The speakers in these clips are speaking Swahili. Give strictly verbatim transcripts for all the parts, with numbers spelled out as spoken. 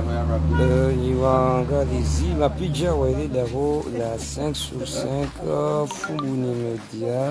Euh, il va regarder ici, ma pizza, ouais, il est d'abord la cinq sur cinq, euh, Fumuni Media.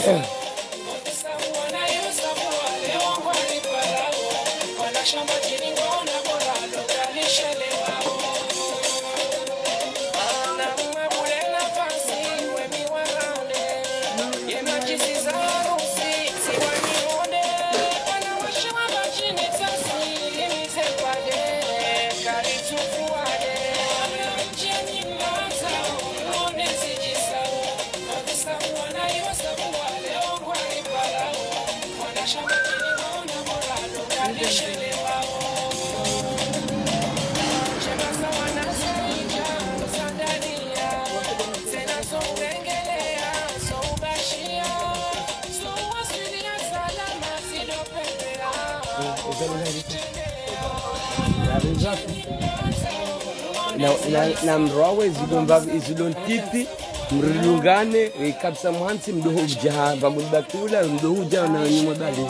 na na na mrawe zigomba izilon titi mrilungane kabisa mwanzi mdoho ujaha bamulbatula mdoho ujaha na nyuma dali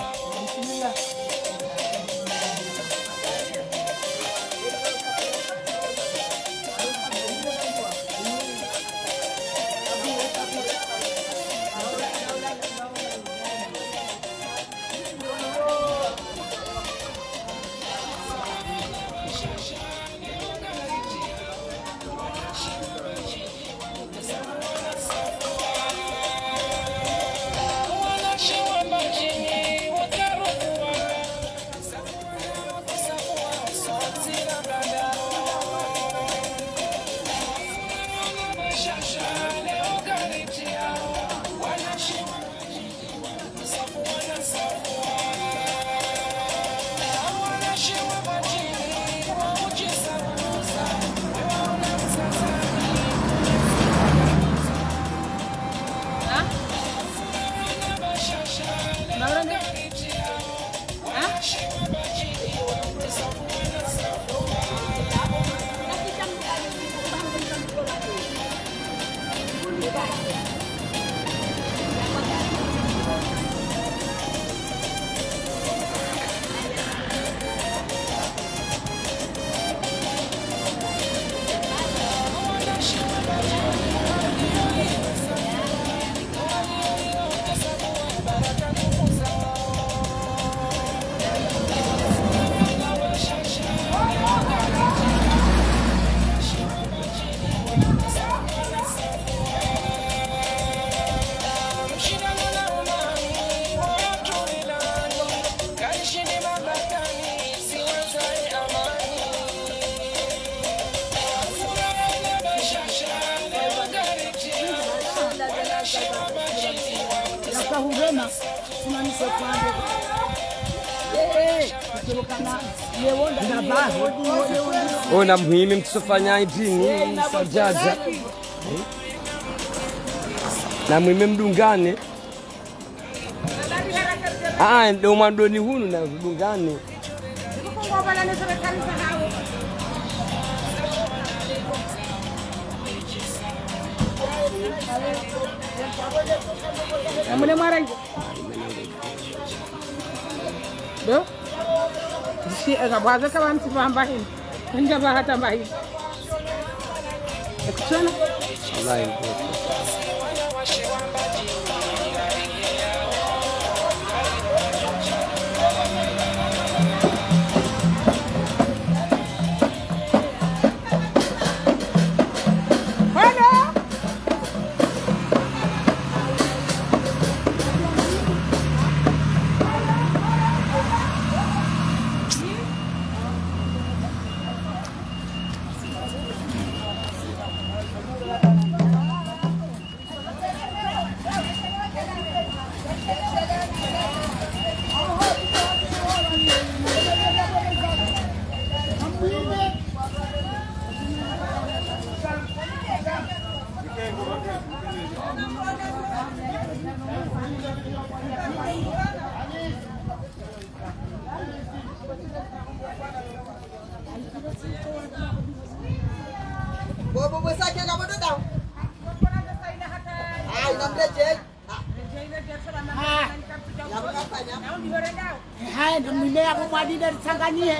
ona muhimu mtusofanya idini sajaja na muhimu mdungane ah ndo mandoni hunu na mdungane amune mara do si aga baza kama mtu mambahin nja bahata mbahin ekchana wallahi Bobo bosa ke kamu tu tahu? Ah, enam belas cek. Ah, yang katanya? hai mime aku madi dari Sangkani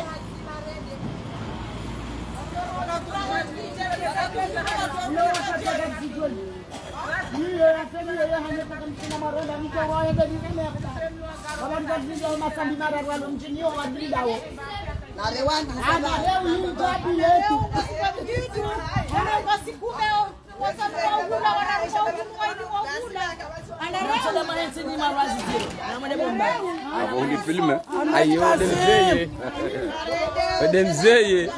eh Di film ayo dem zeye dem zeye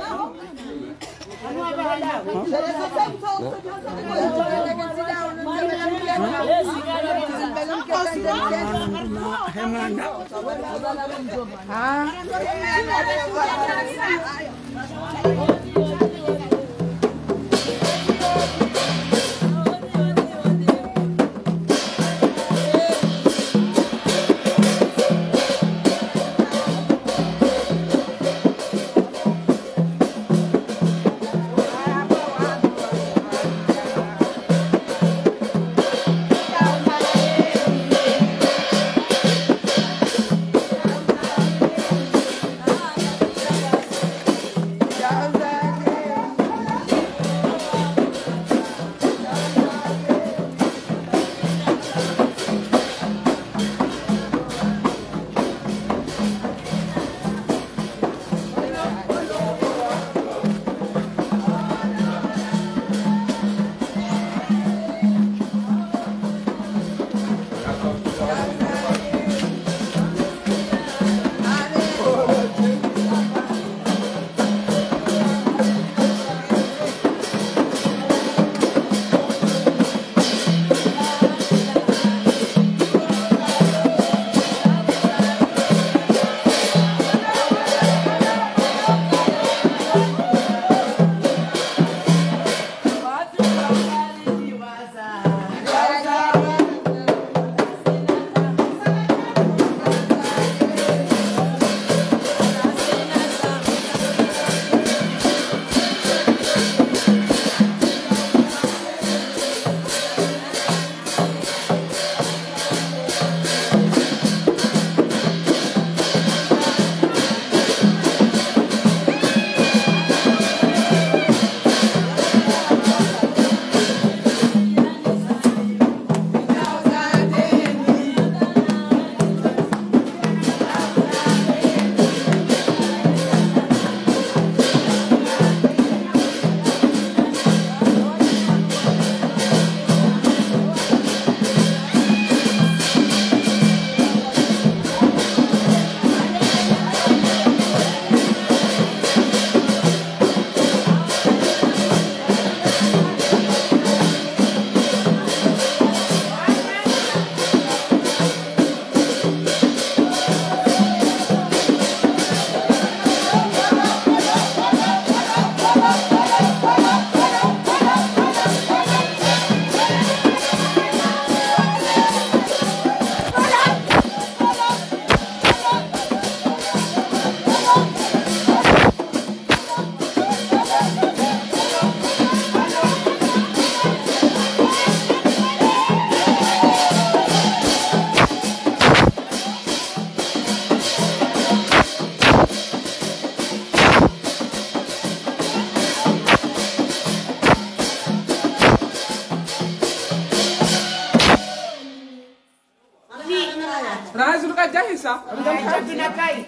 Jahisa. Tunakai.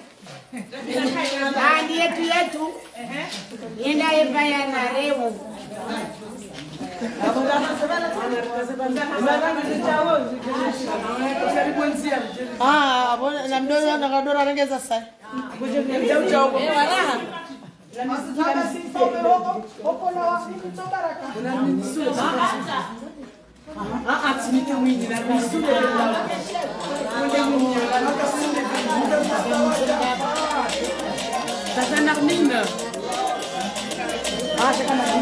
Hadi yetu yetu. Enda ebaya na rewu. Ah, bona na mdono na kadora rengeza sasa. Eh wala. Ah ah tinike mwingi na misule. Sasa na nini? Ah c'est comme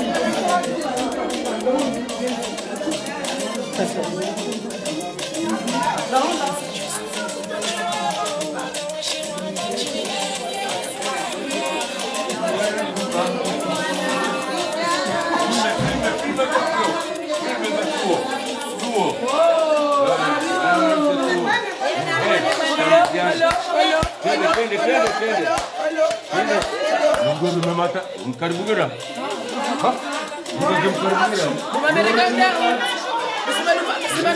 Twende, twende, twende. Mungu umemata, mkaribugera. Ha? Mungu mkaribugera. Umemeleka ndani. Usimanu usimanu haro.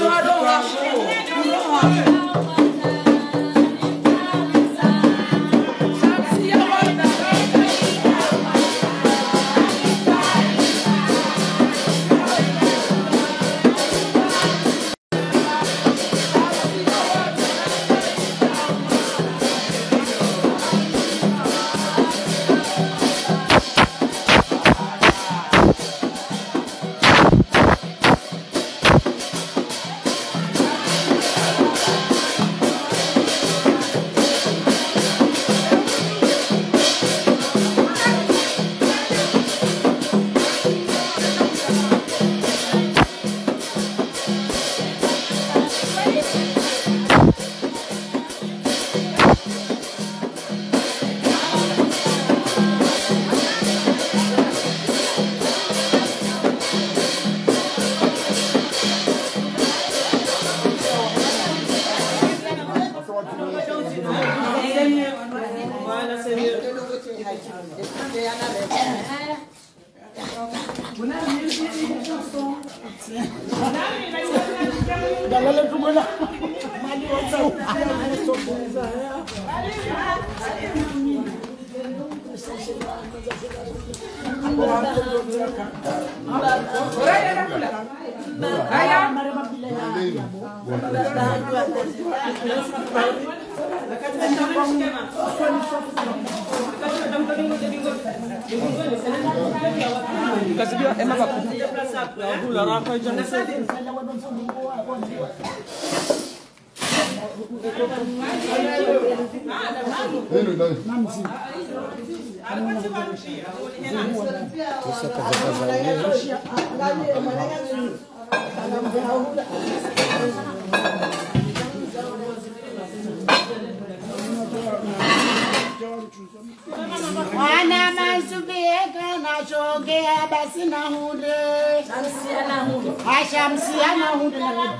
Wana masubeka na shogea basi na hunde. Shamsia na hunde. Ha shamsia na hunde.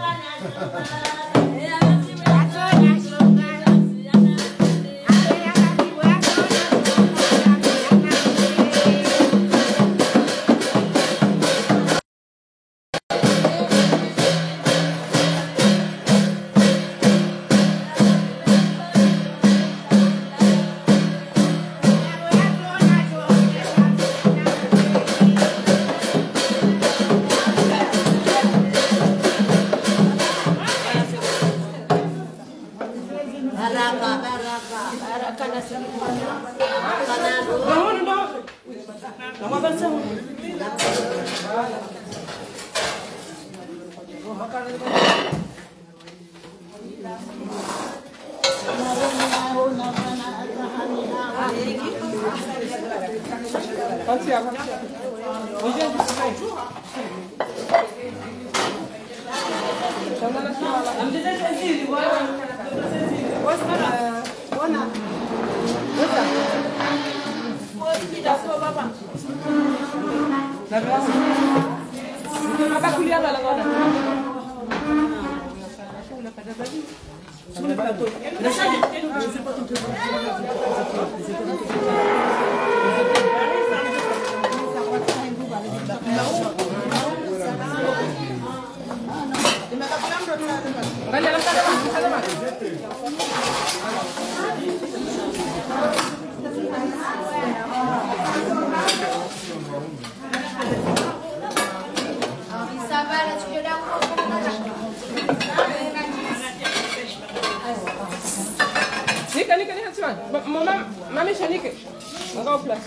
Nika, nika, nika, Siwan. Mama, mami, siya, nika. Magaw plus.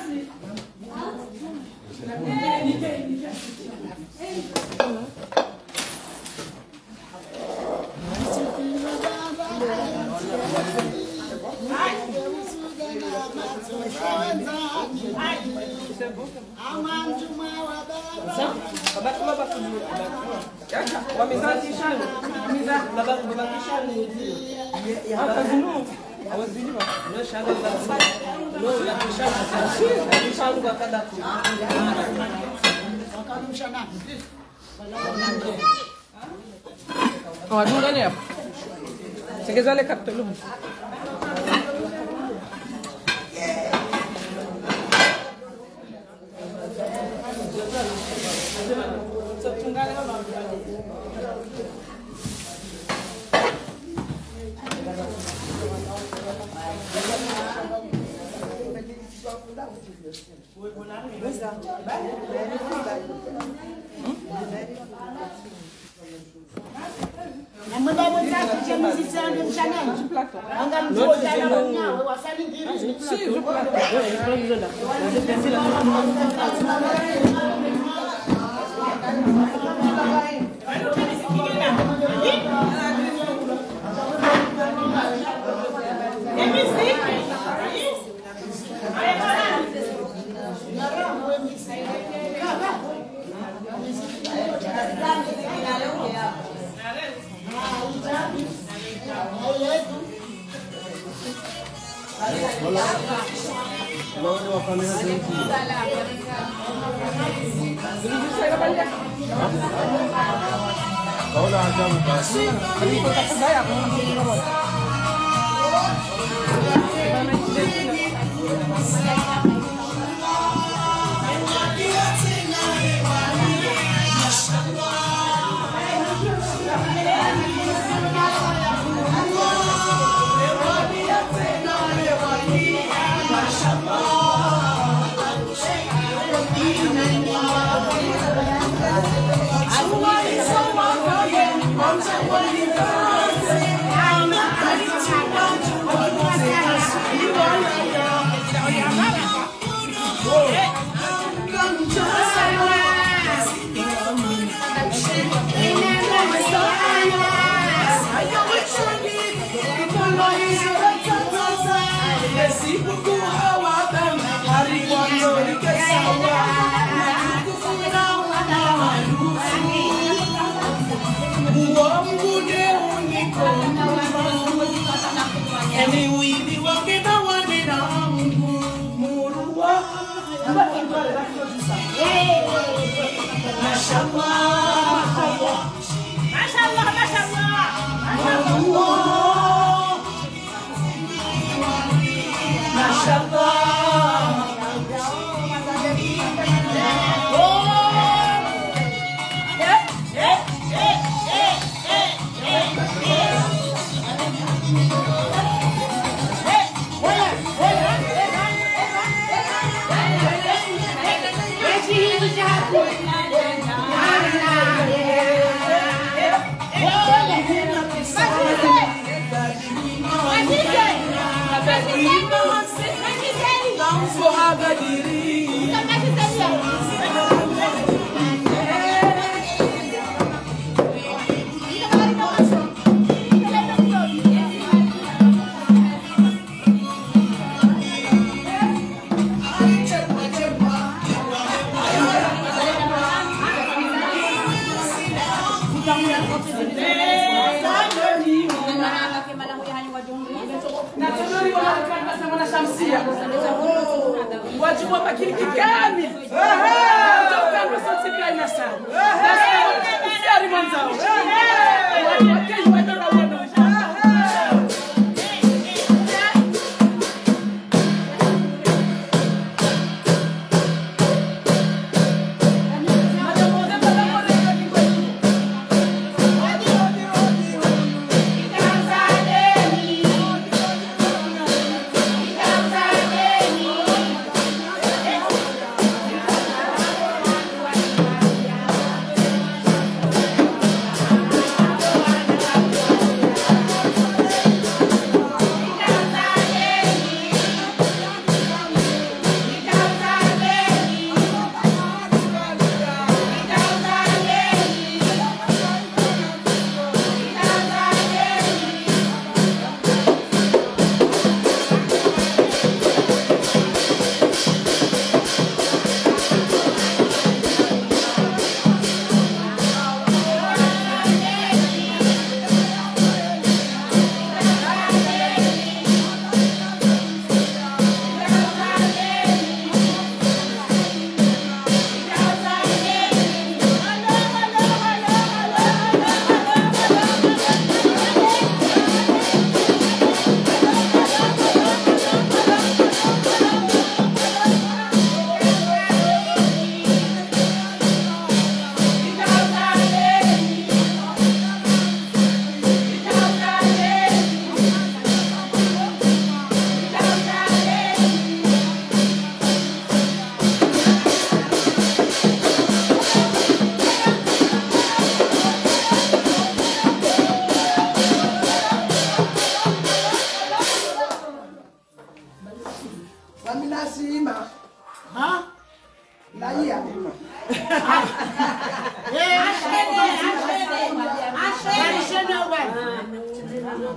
Oh, dulu ya. Segeza le kaptolu. Wajua makini kikami. Tokana sisi pia inasa. Sari mwanzao. Wakati wanaona wana. Thank you.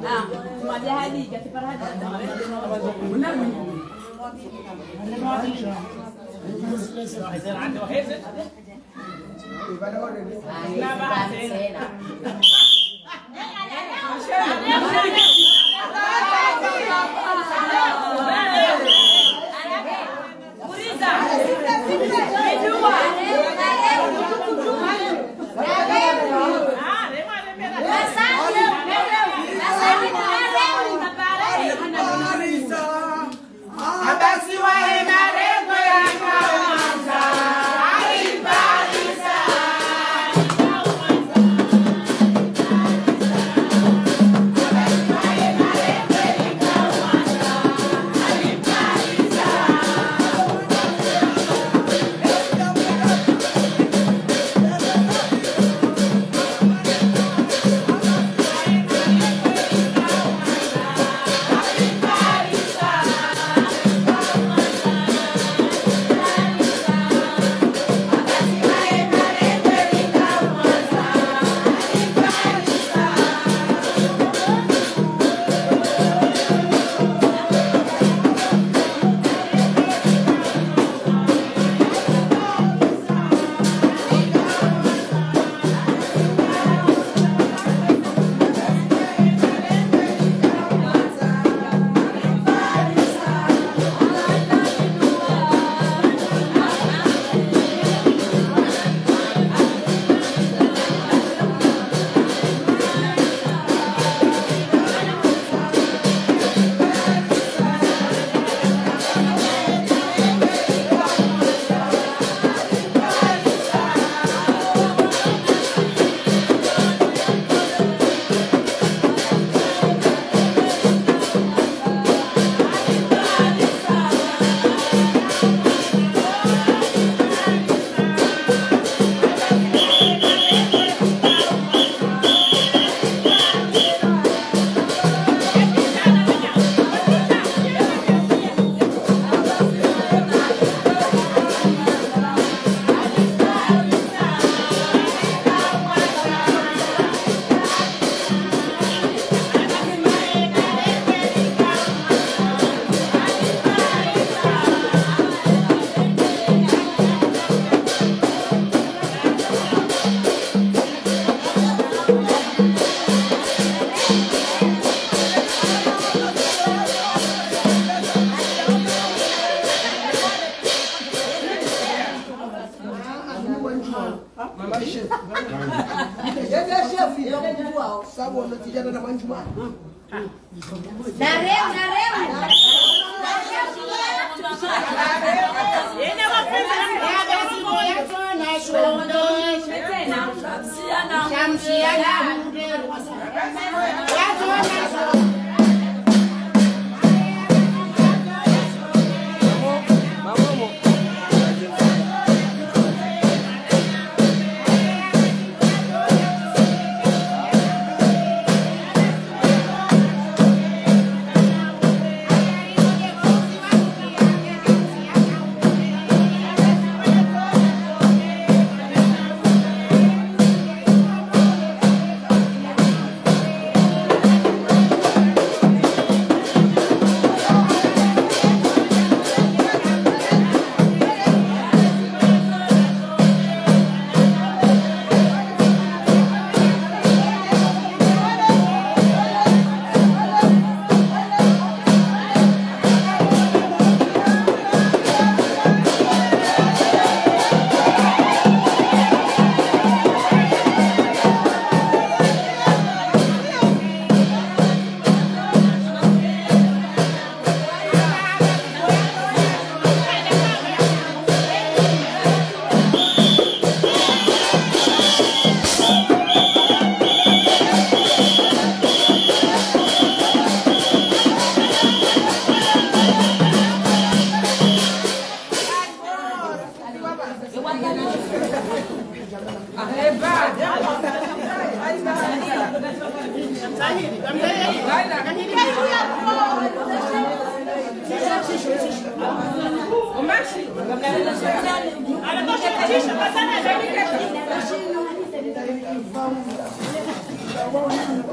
Vamos.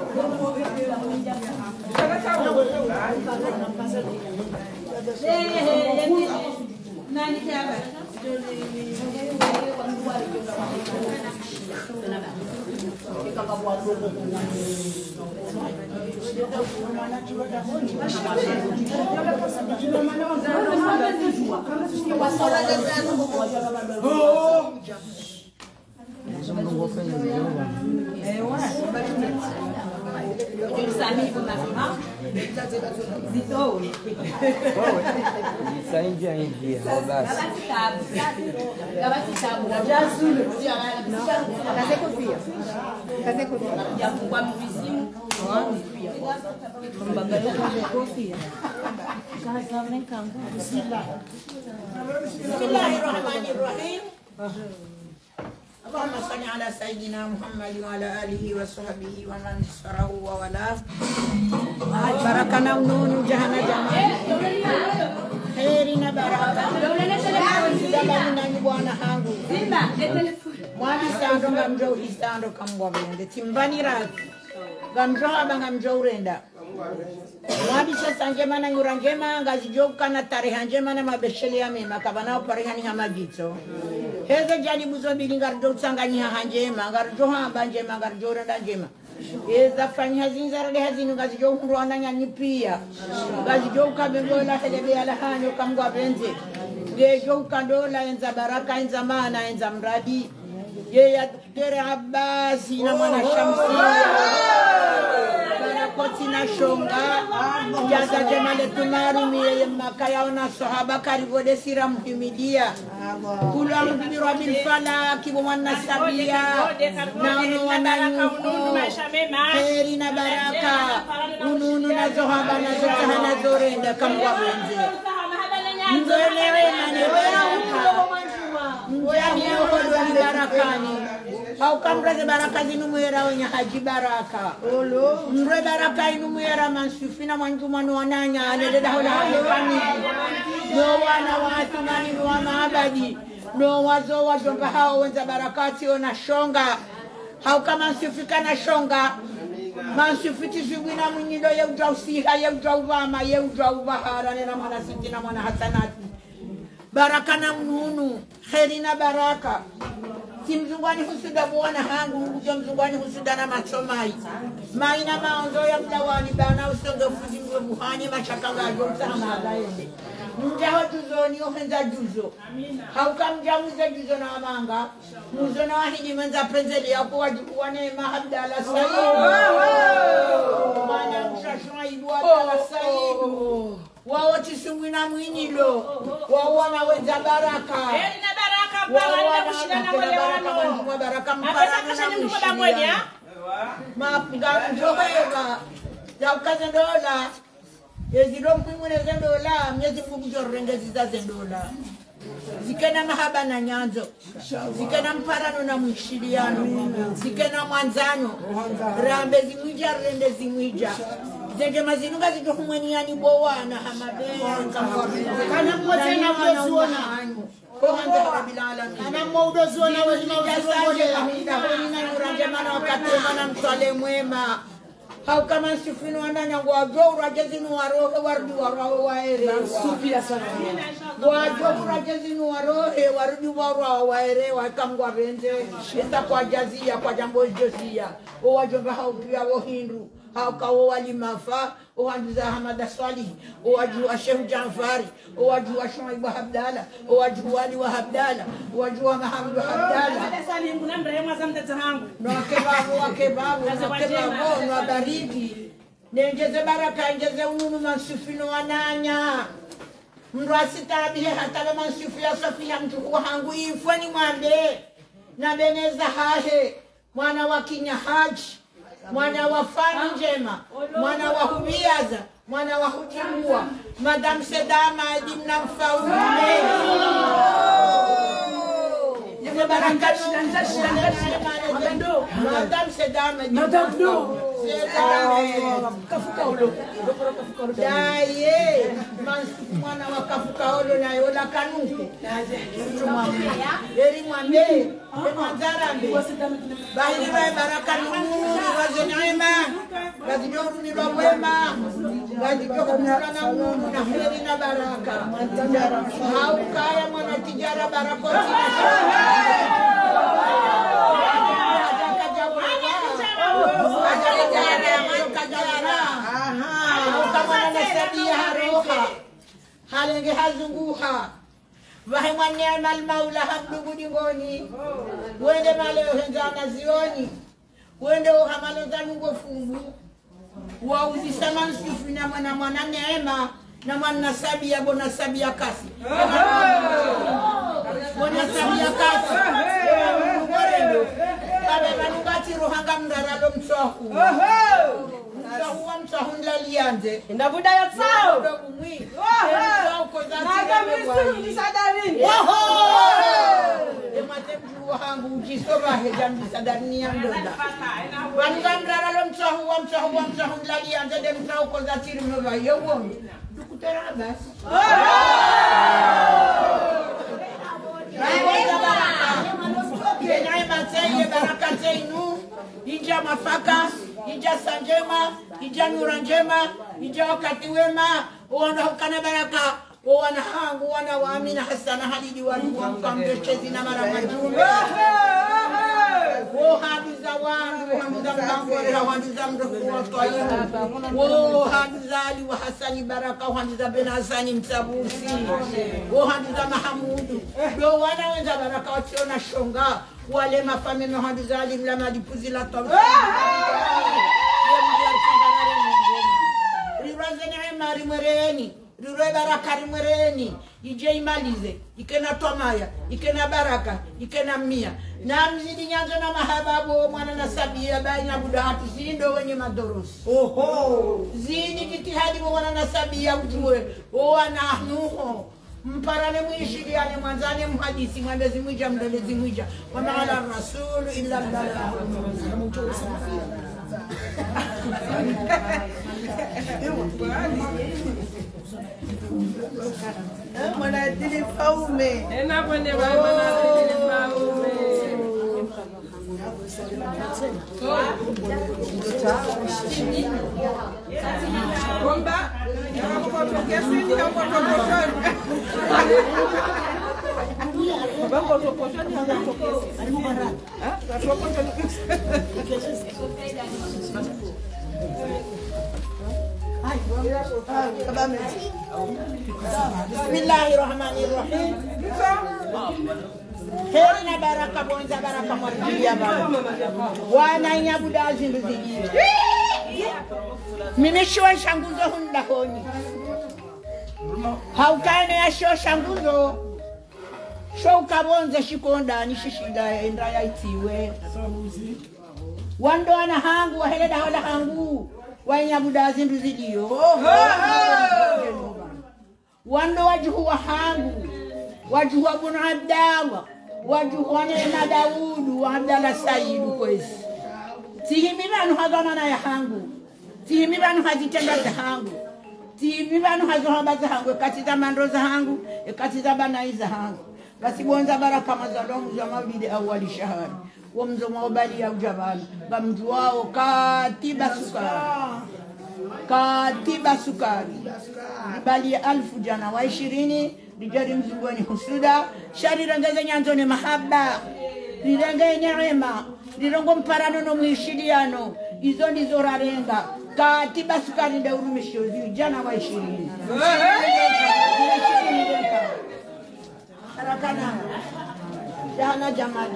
Nani kaya? Sai india india basi. Cadê cofia? Cadê cofia? Já com o vizinho. Cofia. Bismillahirrahmanirrahim. اللهم صل على سيدنا محمد وعلى آله وصحبه ومن نصره وولاه. بركنا ونون جهنا جمال خيرنا بركة دلنا نبوانا هانغو mwani sando ngamjo isando kamwabende timbani raki ngamjo abanga mjo urenda mwadi sasa njema na ngura njema ngazijoka na tarehe njema na mabesheli ya mema kabana oparehani hamagito heze jani buzo bili ngarjo tsangani hanjema ngarjo hamba njema ngarjo renda njema eza fanya zinzara de hazinu ngazijo ngurwana nyani pia ngazijo kabengola helebe ala hanyo kamgwa benze ngejo kandola enza baraka enza mana enza mradi ye ya Daktari Abbasi na mwana Shamsia barakoti na shonga jaza jemale tumarumi ye makaya ona sahaba karibu de sira muhimidia kula mbirwa bil fala kibo mwana sabia na ono wananyuko heri na baraka ununu na zohaba na zotahana zorenda kamwa wenze mzoelewe manewewa Mjani ukodo ni barakani haukamreze baraka zinu mwera wenye haji baraka mre baraka inu mwera mansufina mwanjumanu wananya aleleda hula halekani no wana watu mani wa maabadi no wazo wajomba hao wenza barakati ona shonga haukama nsufika na shonga mansufiti zubina mwenyido ye ujwa usiha ye ujwa uvama ye ujwa uvahara nena mwana siti na mwana hasanati baraka na mnunu kheri na baraka timzungwani husuda buwana hangu ujo mzungwani husuda na masomai maina maonzo ya mdawani bana usongo fuji mwe buhani machakanga ajonsa hama ende mjaho juzo ni ohenza juzo hauka mjamuza juzo na amanga muzo na wahidi menza penzeli ya kuwa jukuwane mahabdala sayi wana mshashua ibu abdala sayi wao tisumwina mwinyilo wao wanaweza baraka Heri na baraka mpaka na kushindana wale wano. mwa baraka Apesa mpaka kasha na ni mkoba mwenye. mapunga njoheva ya ukaze dola yezilo mpimune zendola mnyezi mungu jorenge ziza zendola zikena mahaba na nyanzo zikena mparano na mwishiliano zikena mwanzano rambe zimwija rende zimwija zenge mazinuga zijohumweniani bowana hamabenga Kana mmoja na udoziona. Kana mmoja udoziona wewe na urangema wakatema na mtwale mwema hau kama sifinu andanya wajo urajezinu warohe warudi warawe waere supia sana. wajo urajezinu warohe warudi warawe waere wakamgwa renze esta kwa jazia kwa jambo jozia o wajomba hau pia wohindu hau kawo wali mafa o wanduza Hamada Swali o waju wa Sheikh Jafari o waju wa Shoaib Abdalla o waju wali wa Abdalla o waju wa Muhammad Abdalla Sasa ni kuna mrehemu za mtata wangu. no kebabu wa kebabu no kebabu no baridi nengeze baraka ngeze ununu mansufino wananya mndu asitabihe hata mansufi ya Sofia mtuku hangu ifani mwambe na beneza hahe mwana wa Kinya Haji mwana wa Fani Njema mwana wa Hubiaza mwana wa Hujimua Madam Sedama Adimna Mfaume Yeme baraka shida shida shida Madam Sedama Madam do. Kafuka ulo Daye mwana wa kafuka ulo na yola kanuko Eri mwambe Mwanzarambe Bahiri wa baraka nungu wazo neema ngazidorumilwa wema ngazidorumilwa na Mungu na heri na baraka haukaya mwana tijara barakoti halenge hazunguha vahe mwanema almaula hamdugu dingoni wende maleo henzana zioni wende uhamalo zanungo fungu wauzisa mansufu na mwana mwana neema na mwana sabia bona sabia kasi bona sabia kasi mworendo babe manungati rohanga mdaralo mtsohu mtsohu wa mtsohu ndalianze Ndabuda ya tsao. ndogo mwi mtsohu kozati Naga misiru kisadarini. emate mjuwa hangu ujisoba hejambi sadarini ya mdoda wanga mdaralo mtsohu wa mtsohu wa mtsohu ndalianze de mtsohu kozati rimova yewongo dukutera basi Kenyaima baraka zenu ija mafaka ija sanjema ija nura njema ija wakati wema uona hukana baraka uona hangu uona waamina hasana halidi watu wakamdeshezi na maramajumbe Wohanduza wandu wohanduza mkangore wohanduza mdoku wa twayimu wohanduza Ali wa Hasani Baraka wohanduza Ben Hasani Msabusi wohanduza Mahamudu do wana wenza baraka wationa shonga wale mafame wohanduza Ali mlama dipuzi la tabu riwaze neema rimwereni Rure baraka rimwereni ije imalize ikena tomaya ikena baraka ikena mia na mzidi nyanzo na mahababu mwana na sabia baina budatu zindo wenye madorosi oho zidi jitihadi mwana na sabia utue wana nuho mparane muishiriane mwanzane muhadisi mwandezi mwija mdelezi mwija wa maala rasulu illa billah Mwana dili faume. Ena kwende ba mwana dili faume. Bomba. Kwa tokesi ni kwa tokosoni. Bako tokosoni kwa tokesi. Ah, kwa tokosoni. Bismillahirrahmanirrahim. Heri na baraka bonza baraka mwaribia baba wana inyabuda zinduzi mimi shwa shanguzo hunda honi haukane ya shwa shanguzo shwa ukabonza shikonda nishishinda enda ya itiwe wando wana hangu waheleda hola hangu wanyabuda zinduzi liyo wando wajuhu wa hangu wajuhu wa bunu Abdallah wajuhu wa Neema Daudu wa Abdallah Saidu kwezi tihimi banu hazamana ya hangu tihimi banu hazitenda za hangu tihimi banu hazohamba za hangu kati za mandro za hangu kati za banai za hangu basi bonza baraka mazalomu za mawili awali shahari wa mzoma wabali ya ujabana bamjuwao katiba sukari katiba sukari bali alfu jana wa ishirini lijari mzungoni husuda shari rangeze nyanzoni mahaba lirenge neema lirongo mparano no mwishiliano izo ndizo rarenga katiba sukari nda urumishiozi jana wa ishirini harakana jana jamali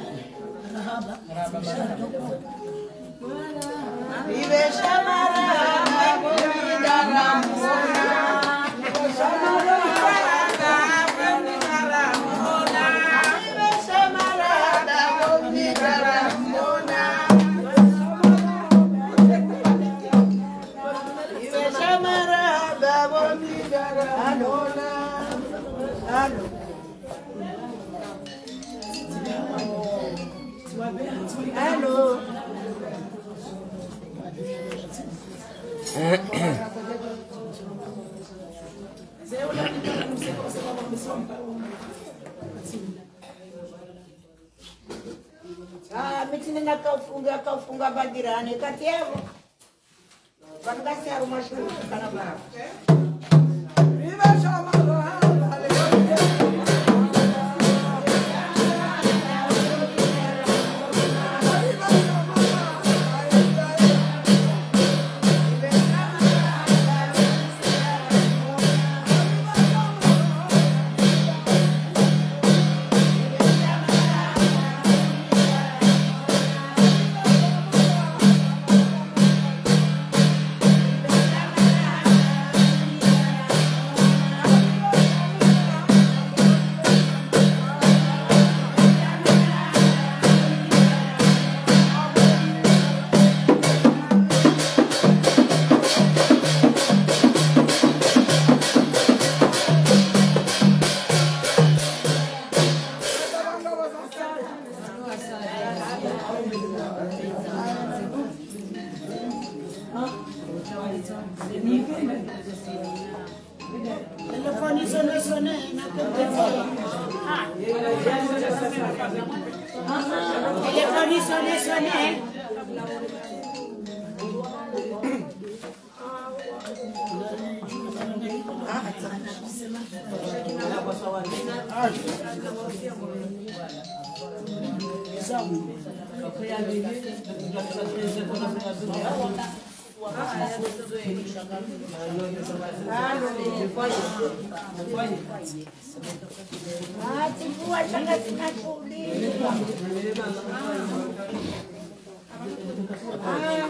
Ibe shamara mabida ramona shamara mabida ramona Ibe shamara mabida ramona Ibe shamara mabida ramona Alo Alo Ah, mitini na kaufunga kaufunga badirani kati yao Wakati ya rumah shuru kana bara. Teleponi sone sone nak Teleponi sone sone. Ah, timbua sangat sangat sulit. Ah,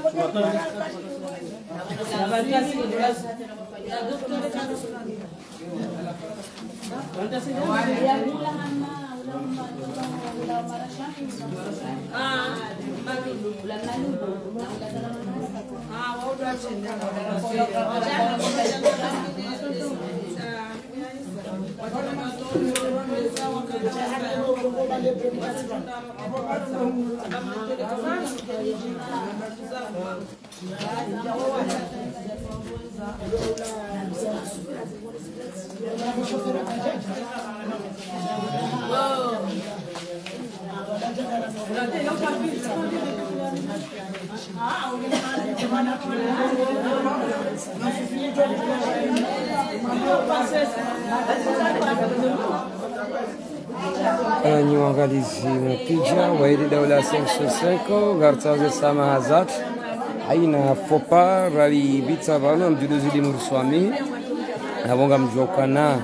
Ni uangalizi mpija wa hili daula cinq cinq gartaze samahazat haina fopa rali bitsa bana mjuduzili murswami na bonga mjokana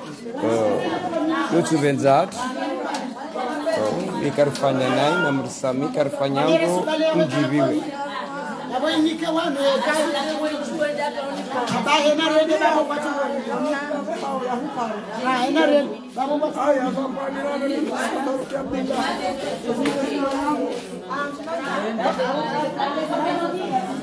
yotu benzat ikarfanya nai na mursami karfanya ngo mjibiwe Abanyike wanu ekai abahe na rede babo watu ah ina rede babo watu aya baba ni rede